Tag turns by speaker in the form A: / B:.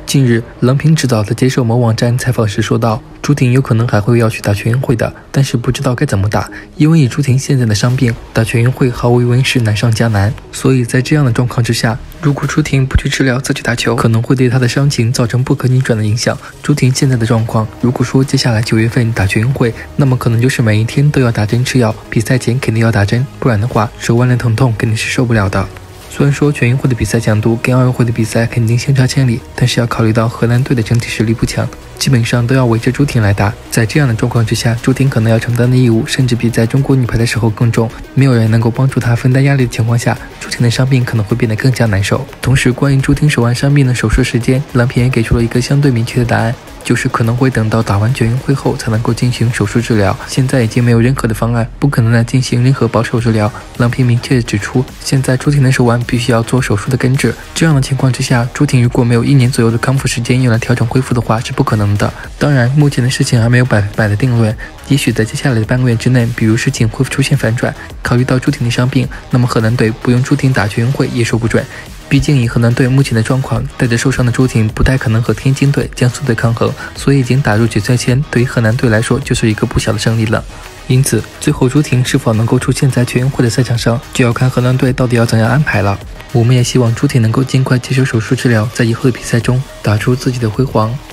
A: 近日，郎平指导在接受某网站采访时说道，朱婷有可能还会要去打全运会的，但是不知道该怎么打，因为以朱婷现在的伤病，打全运会毫无疑问是难上加难。所以在这样的状况之下，如果朱婷不去治疗再去打球，可能会对她的伤情造成不可逆转的影响。朱婷现在的状况，如果说接下来9月份打全运会，那么可能就是每一天都要打针吃药，比赛前肯定要打针，不然的话手腕的疼痛肯定是受不了的。虽然说全运会的比赛强度跟奥运会的比赛肯定相差千里，但是要考虑到荷兰队的整体实力不强，基本上都要围着朱婷来打。在这样的状况之下，朱婷可能要承担的义务甚至比在中国女排的时候更重。没有人能够帮助她分担压力的情况下，朱婷的伤病可能会变得更加难受。同时，关于朱婷手腕伤病的手术时间，郎平也给出了一个相对明确的答案，就是可能会等到打完全运会后才能够进行手术治疗。现在已经没有任何的方案，不可能来进行任何保守治疗。郎平明确指出，现在朱婷的手腕必须要做手术的根治。这样的情况之下，朱婷如果没有1年左右的康复时间用来调整恢复的话，是不可能的。当然，目前的事情还没有100%的定论，也许在接下来的半个月之内，比如事情会出现反转，考虑到朱婷的伤病，那么荷兰队不用朱婷打全运会也说不准。毕竟以荷兰队目前的状况，带着受伤的朱婷不太可能和天津队、江苏队抗衡，所以已经打入决赛圈，对于荷兰队来说就是一个不小的胜利了。因此，最后朱婷是否能够出现在全运会的赛场上，就要看荷兰队到底要怎样安排了。我们也希望朱婷能够尽快接受手术治疗，在以后的比赛中打出自己的辉煌。